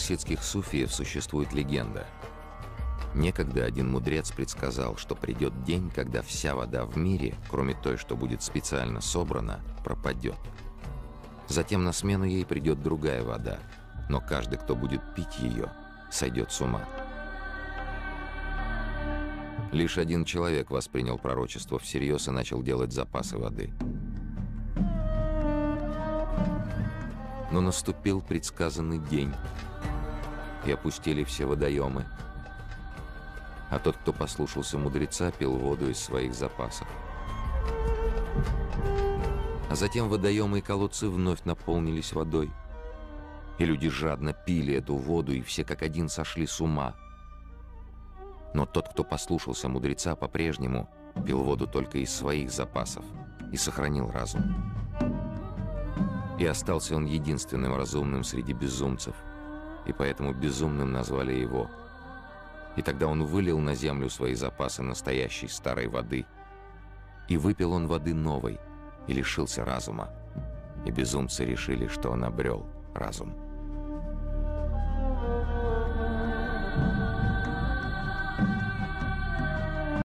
персидских суфиев существует легенда. Некогда один мудрец предсказал, что придет день, когда вся вода в мире, кроме той, что будет специально собрана, пропадет. Затем на смену ей придет другая вода, но каждый, кто будет пить ее, сойдет с ума. Лишь один человек воспринял пророчество всерьез и начал делать запасы воды. Но наступил предсказанный день, и опустили все водоемы, а тот, кто послушался мудреца, пил воду из своих запасов. А затем водоемы и колодцы вновь наполнились водой, и люди жадно пили эту воду, и все как один сошли с ума. Но тот, кто послушался мудреца, по-прежнему пил воду только из своих запасов и сохранил разум. И остался он единственным разумным среди безумцев, и поэтому безумным назвали его. И тогда он вылил на землю свои запасы настоящей старой воды, и выпил он воды новой, и лишился разума, и безумцы решили, что он обрел разум.